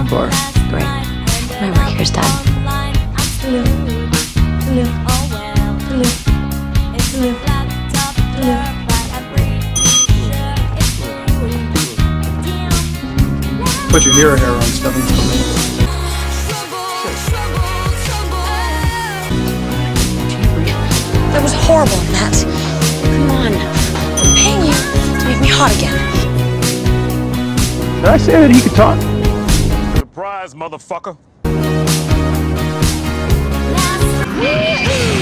before. Great. My work here's done. Put your hero hair on, stuffing for me. That was horrible, Matt. Come on. I'm paying you to make me hot again. Did I say that he could talk? Surprise, motherfucker. Woo-hoo!